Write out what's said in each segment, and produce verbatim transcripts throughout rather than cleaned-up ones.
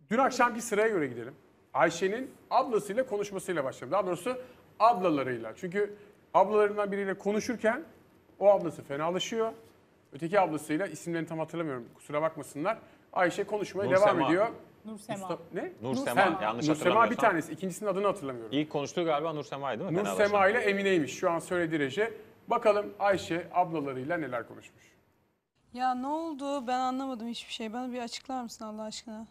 Dün akşamki sıraya göre gidelim. Ayşe'nin ablasıyla konuşmasıyla başlayalım. Daha doğrusu ablalarıyla. Çünkü ablalarından biriyle konuşurken o ablası fenalaşıyor. Öteki ablasıyla isimlerini tam hatırlamıyorum. Kusura bakmasınlar. Ayşe konuşmaya Nur devam Sema. ediyor. Nur Sema. Mustafa- ne? Nur Nur Sema. Sema. Yanlış Nur Sema bir hatırlamıyorsam. tanesi. İkincisinin adını hatırlamıyorum. İlk konuştuğu galiba Nur Sema'ydı değil mi? Nur Fenerbahçe? Sema ile Emine'ymiş. Şu an söylediği reji. Bakalım Ayşe ablalarıyla neler konuşmuş. Ya ne oldu? Ben anlamadım hiçbir şey. Bana bir açıklar mısın Allah aşkına?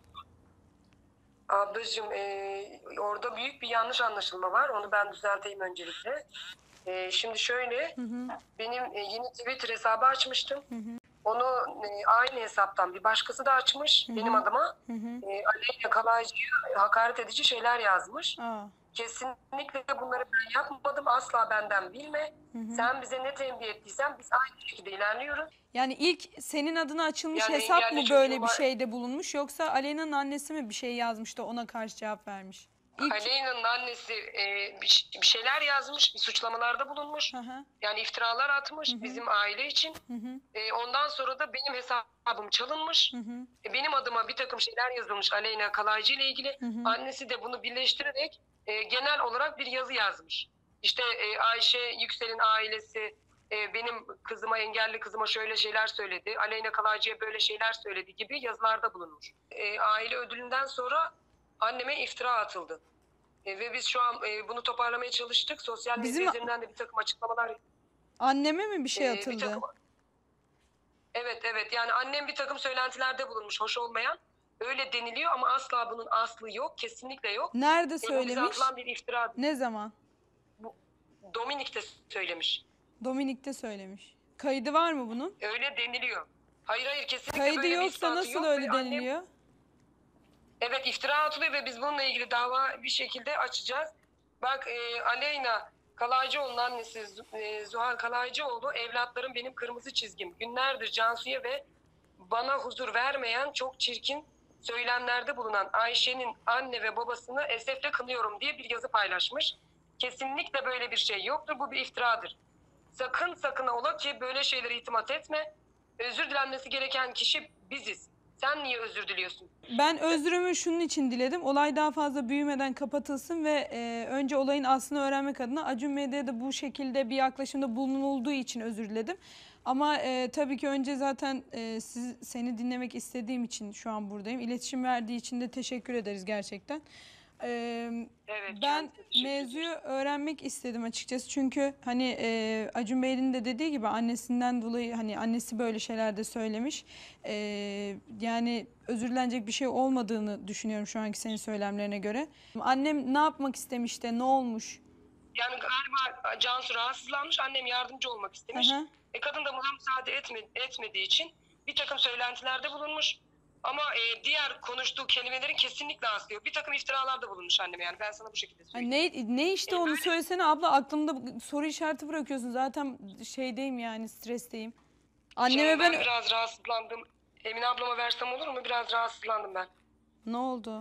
Ablacığım e, orada büyük bir yanlış anlaşılma var. Onu ben düzelteyim öncelikle. E, şimdi şöyle, hı hı. benim e, yeni Twitter hesabı açmıştım. Hı hı. Onu e, aynı hesaptan bir başkası da açmış, hı hı. benim adıma. Hı hı. E, Aleyna Kalaycı'ya hakaret edici şeyler yazmış. Aa. Kesinlikle bunları ben yapmadım. Asla benden bilme. Hı hı. Sen bize ne tembih ettiysen biz aynı şekilde ilerliyoruz. Yani ilk senin adına açılmış Yani hesap mı engelli böyle çocuğuma- bir şeyde bulunmuş yoksa Aleyna'nın annesi mi bir şey yazmış da ona karşı cevap vermiş? İlk... Aleyna'nın annesi e, bir, bir şeyler yazmış, bir suçlamalarda bulunmuş. Hı hı. Yani iftiralar atmış, hı hı. bizim aile için. Hı hı. E, ondan sonra da benim hesabım çalınmış. Hı hı. E, benim adıma bir takım şeyler yazılmış Aleyna Kalaycı ile ilgili. Hı hı. Annesi de bunu birleştirerek e, genel olarak bir yazı yazmış. İşte e, Ayşe Yüksel'in ailesi e, benim kızıma, engelli kızıma şöyle şeyler söyledi. Aleyna Kalaycı'ya böyle şeyler söyledi gibi yazılarda bulunmuş. E, aile ödülünden sonra anneme iftira atıldı. E, ve biz şu an e, bunu toparlamaya çalıştık. Sosyal medya Bizim... üzerinden de bir takım açıklamalar... Anneme mi bir şey e, atıldı? Bir takım... Evet, evet. Yani annem bir takım söylentilerde bulunmuş, hoş olmayan. Öyle deniliyor ama asla bunun aslı yok. Kesinlikle yok. Nerede e, söylemiş? Bize atılan bir iftira. Ne zaman? Bu, Dominik'te söylemiş. Dominik'te söylemiş. Kaydı var mı bunun? Öyle deniliyor. Hayır hayır, kesinlikle Kaydı böyle bir yoksa ispatı nasıl yok öyle ve annem- deniliyor? Evet, iftira atılıyor ve biz bununla ilgili dava bir şekilde açacağız. Bak e, Aleyna Kalaycıoğlu'nun annesi e, Zuhal Kalaycıoğlu, evlatlarım benim kırmızı çizgim. Günlerdir Cansu'ya ve bana huzur vermeyen çok çirkin söylemlerde bulunan Ayşe'nin anne ve babasını esefle kınıyorum diye bir yazı paylaşmış. Kesinlikle böyle bir şey yoktur. Bu bir iftiradır. Sakın sakın ola ki böyle şeylere itimat etme. Özür dilenmesi gereken kişi biziz. Sen niye özür diliyorsun? Ben özrümü şunun için diledim. Olay daha fazla büyümeden kapatılsın ve e, önce olayın aslını öğrenmek adına Acun Medya'da bu şekilde bir yaklaşımda bulunulduğu için özür diledim. Ama e, tabii ki önce zaten e, siz, seni dinlemek istediğim için şu an buradayım. İletişim verdiği için de teşekkür ederiz gerçekten. Ee, Evet, ben mevzuyu öğrenmek istedim açıkçası çünkü hani e, Acun Bey'in de dediği gibi annesinden dolayı hani annesi böyle şeyler de söylemiş. Ee, yani özür dilenecek bir şey olmadığını düşünüyorum şu anki senin söylemlerine göre. Annem ne yapmak istemiş de ne olmuş? Yani galiba Cansu rahatsızlanmış, annem yardımcı olmak istemiş. Hı hı. E, kadın da buna müsaade etme, etmediği için bir takım söylentilerde bulunmuş. Ama e, diğer konuştuğu kelimelerin kesinlikle aslı yok. Bir takım iftiralarda bulunmuş anneme, yani ben sana bu şekilde söyleyeyim. Ne, ne işte e, onu böyle... söylesene abla, aklımda soru işareti bırakıyorsun. Zaten şeydeyim yani, stresteyim. Anneme Şimdi ben... ben biraz rahatsızlandım. Emine ablama versem olur mu? Biraz rahatsızlandım ben. Ne oldu?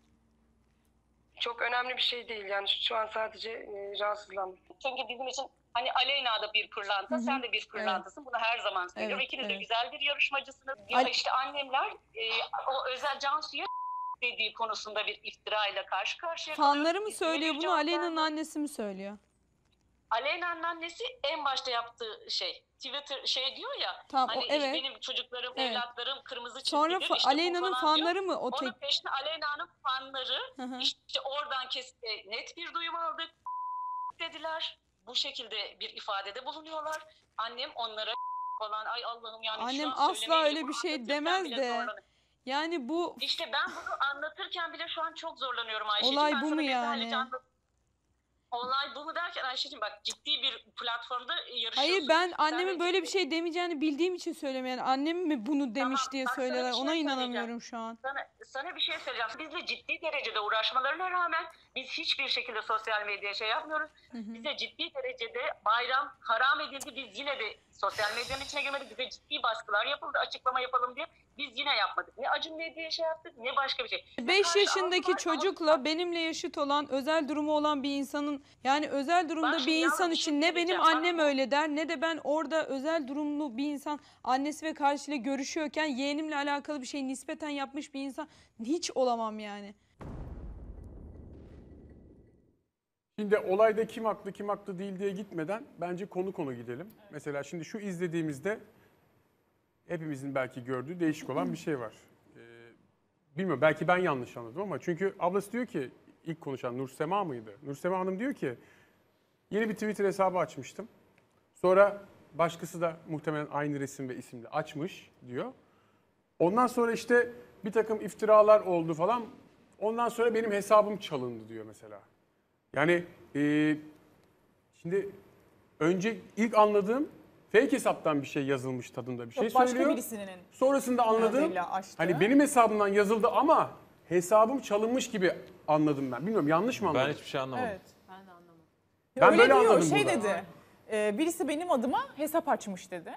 Çok önemli bir şey değil yani, şu an sadece e, rahatsızlandım. Çünkü bizim için hani Aleyna da bir pırlanta, hı hı. Sen de bir pırlantasın. Evet. Bunu her zaman söylüyorum. Evet, İkiniz evet. de güzel bir yarışmacısınız. Ya Al işte annemler e, o özel Cansu'ya dediği konusunda bir iftirayla karşı karşıya kalıyor. Fanları mı söylüyor bunu, Aleyna'nın annesi mi söylüyor? Aleyna'nın annesi en başta yaptığı şey, Twitter şey diyor ya, tamam, hani o, evet. benim çocuklarım, evet. Evlatlarım kırmızı çizgidir. Sonra işte Aleyna'nın fanları diyor. mı o tek? Onun peşine Aleyna'nın fanları, hı hı. işte oradan kes, net bir duyum aldık dediler. Bu şekilde bir ifadede bulunuyorlar. Annem onlara falan, ay Allah'ım yani annem şu an asla öyle bir şey demez de. Yani bu işte ben bunu anlatırken bile şu an çok zorlanıyorum Ayşe'cim. Olay ben bu mu yani? Olay bu mu derken Ayşe'cim bak, ciddi bir platformda yarışıyorsun. Hayır, ben annemin Sen böyle ciddi... bir şey demeyeceğini bildiğim için söylüyorum. Yani annem mi bunu demiş tamam, diye bak, söylerler. şey Ona inanamıyorum şu an. Sana, sana bir şey söyleyeceğim. Bizle ciddi derecede uğraşmalarına rağmen biz hiçbir şekilde sosyal medyaya şey yapmıyoruz. Hı hı. Bize ciddi derecede bayram haram edildi. Biz yine de Sosyal medyanın içine girmedik. Bize ciddi baskılar yapıldı. Açıklama yapalım diye. Biz yine yapmadık. Ne Acun Medya'ya şey yaptık ne başka bir şey. beş Karşı yaşındaki aldılar, çocukla aldılar. benimle yaşıt olan, özel durumu olan bir insanın, yani özel durumda Bak şimdi bir yalnız insan bir şey için ne benim söyleyeceğim. Bak annem bu- öyle der ne de ben orada özel durumlu bir insan annesi ve karşıyla görüşüyorken yeğenimle alakalı bir şey nispeten yapmış bir insan hiç olamam yani. Şimdi olayda kim haklı kim haklı değil diye gitmeden bence konu konu gidelim. Mesela şimdi şu izlediğimizde hepimizin belki gördüğü değişik olan bir şey var. Ee, bilmiyorum belki ben yanlış anladım ama çünkü ablası diyor ki ilk konuşan Nursema mıydı? Nursema Hanım diyor ki yeni bir Twitter hesabı açmıştım. Sonra başkası da muhtemelen aynı resim ve isimle açmış diyor. Ondan sonra işte bir takım iftiralar oldu falan. Ondan sonra benim hesabım çalındı diyor mesela. Yani e, şimdi önce ilk anladığım fake hesaptan bir şey yazılmış tadında bir şey Yok, başka söylüyor. birisinin Sonrasında anladığım adıyla açtı. hani benim hesabımdan yazıldı ama hesabım çalınmış gibi anladım ben. Bilmiyorum yanlış mı anladım? Ben hiçbir şey anlamadım. Evet. Ben de anlamadım. Ben Öyle böyle diyor, anladım şey burada. dedi. e, birisi benim adıma hesap açmış dedi.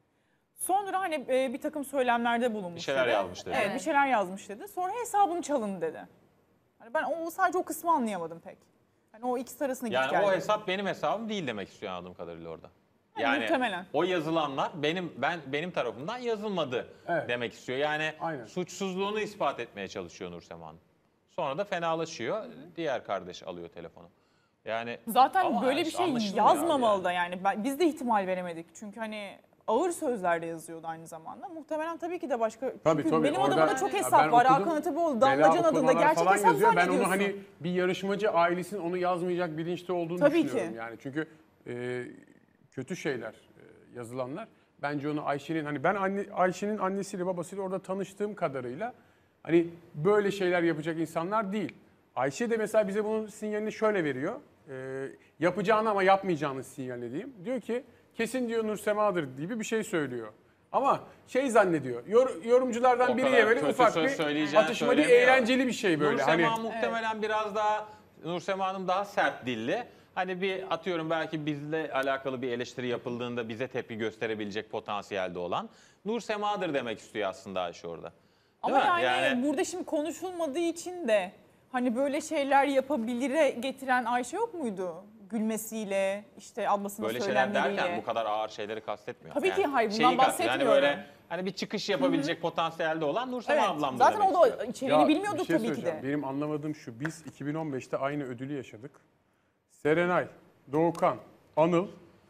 Sonra hani e, bir takım söylemlerde bulunmuş Bir şeyler dedi. yazmış dedi. Evet, Evet. bir şeyler yazmış dedi. Sonra hesabım çalındı dedi. Hani ben o sadece o kısmı anlayamadım pek. Hani o ikisi arasında git Yani geldi. o hesap benim hesabım değil demek istiyor anladığım kadarıyla orada. Yani muhtemelen. o yazılanlar benim ben benim tarafımdan yazılmadı Evet. demek istiyor. Yani Aynen. suçsuzluğunu ispat etmeye çalışıyor Nursema Hanım. Sonra da fenalaşıyor. Diğer kardeş alıyor telefonu. Yani Zaten ama böyle bir işte şey anlaşılmıyor yazmamalı abi da yani. Ben, biz de ihtimal veremedik. Çünkü hani ağır sözlerde yazıyordu aynı zamanda. Muhtemelen tabii ki de başka. Tabii, Çünkü tabii. benim Orada- adımda çok Ya hesap ben var. okudum. Hakan Atıboğlu, Bela Damlacan adında okumalar gerçek falan hesap yazıyor. Ben zannediyorsun. onu hani bir yarışmacı ailesinin onu yazmayacak bilinçte olduğunu Tabii düşünüyorum. ki. Yani çünkü e, kötü şeyler e, yazılanlar. Bence onu Ayşe'nin hani ben anne, Ayşe'nin annesiyle babasıyla orada tanıştığım kadarıyla hani böyle şeyler yapacak insanlar değil. Ayşe de mesela bize bunun sinyalini şöyle veriyor. E, yapacağını ama yapmayacağını sinyalini diyeyim. Diyor ki kesin diyor Nursema'dır gibi bir şey söylüyor. Ama şey zannediyor. Yor, yorumculardan O biriyle kadar böyle kötü ufak söz bir söyleyeceğini atışma değil, söylemiyor. eğlenceli bir şey böyle. Nursema Hani muhtemelen biraz daha Nursema Hanım daha sert dilli. Hani bir atıyorum belki bizle alakalı bir eleştiri yapıldığında bize tepki gösterebilecek potansiyelde olan Nursema'dır demek istiyor aslında Ayşe orada. Değil Ama mi? yani, burada şimdi konuşulmadığı için de hani böyle şeyler yapabilire getiren Ayşe yok muydu? Gülmesiyle, işte ablasının böyle şeyler söylemleriyle. derken bu kadar ağır şeyleri kastetmiyor. Tabii ki hayır, bundan şeyi kastediyor. bahsetmiyorum. Yani böyle hani bir çıkış yapabilecek potansiyelde olan Nursema Evet, ablamdır zaten demek o istiyor. da içeriğini ya, bilmiyordu bir şey tabii ki söyleyeceğim. de. Benim anlamadığım şu. Biz iki bin on beşte aynı ödülü yaşadık. Serenay, Doğukan, Anıl,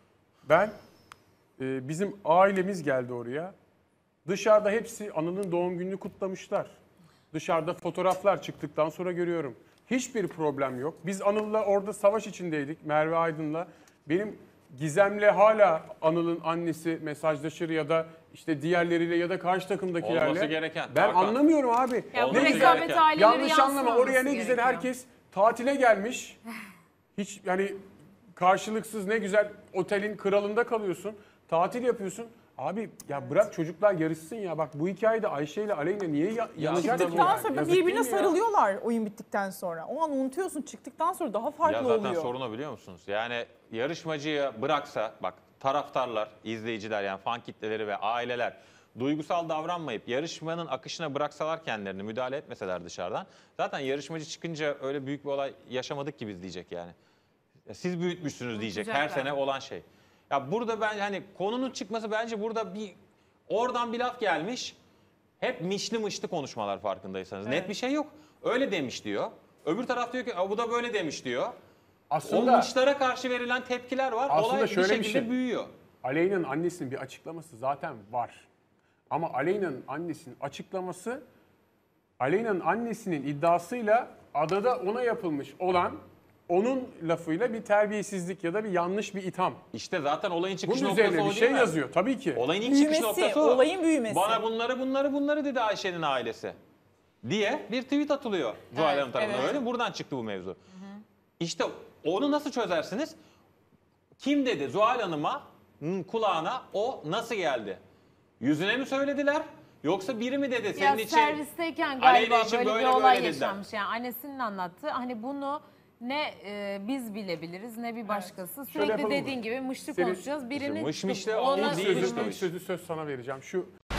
ben, e, bizim ailemiz geldi oraya. Dışarıda hepsi Anıl'ın doğum gününü kutlamışlar. Dışarıda fotoğraflar çıktıktan sonra görüyorum. Hiçbir problem yok. Biz Anıl'la orada savaş içindeydik, Merve Aydın'la. Benim Gizem'le hala Anıl'ın annesi mesajlaşır ya da işte diğerleriyle ya da karşı takımdakilerle. Olması gereken. Ben Hakan. anlamıyorum abi. Ya bu Olması Ne gereken. rekabet aileleri Yanlış anlama, yansımaması oraya ne güzel gerekiyor. herkes tatile gelmiş. Hiç yani karşılıksız ne güzel otelin kralında kalıyorsun. Tatil yapıyorsun. Abi ya bırak çocuklar yarışsın ya. Bak bu hikayede Ayşe ile Aleyna niye ya, yanacak aslında ki bu- Çıktıktan yani? sonra Yazık değil birbirine mi ya? sarılıyorlar oyun bittikten sonra. O an unutuyorsun, çıktıktan sonra daha farklı Ya zaten oluyor. sorun o biliyor musunuz? Yani yarışmacıyı bıraksa bak taraftarlar, izleyiciler yani fan kitleleri ve aileler duygusal davranmayıp yarışmanın akışına bıraksalar kendilerini müdahale etmeseler dışarıdan. Zaten yarışmacı çıkınca öyle büyük bir olay yaşamadık ki biz diyecek yani. Ya siz büyütmüşsünüz diyecek her Unutacaklar. sene olan şey. Ya burada ben hani konunun çıkması bence burada bir oradan bir laf gelmiş. Hep mişli mışlı konuşmalar farkındaysanız. Net bir şey yok. Öyle demiş diyor. Öbür taraf diyor ki bu da böyle demiş diyor. Aslında O mışlara karşı verilen tepkiler var. Aslında Olay şöyle bir bir şekilde şey. büyüyor. Aleyna'nın annesinin bir açıklaması zaten var. Ama Aleyna'nın annesinin açıklaması Aleyna'nın annesinin iddiasıyla adada ona yapılmış olan onun lafıyla bir terbiyesizlik ya da bir yanlış bir itham. İşte zaten olayın çıkış Bunun noktası üzerine o bir değil şey mi? yazıyor tabii ki. Olayın ilk Büyümesi, çıkış noktası o. olayın büyümesi. Bana bunları bunları bunları dedi Ayşe'nin ailesi. Diye bir tweet atılıyor Zuhal Evet, Hanım tarafından. evet. Öyle mi? Buradan çıktı bu mevzu. İşte onu nasıl çözersiniz? Kim dedi Zuhal Hanım'a kulağına o nasıl geldi? Yüzüne mi söylediler? Yoksa biri mi dedi senin Ya için? servisteyken Aleyna galiba için böyle, böyle bir olay böyle dediler. yaşanmış. Yani annesinin anlattığı. Hani bunu ne e, biz bilebiliriz ne bir başkası. Şöyle Sürekli yapalım mı? dediğin gibi mışlı Senin- konuşacağız. Birinin mışmışla ona olmaz İlk değil sözü, işte o ilk iş. sözü söz sana vereceğim. Şu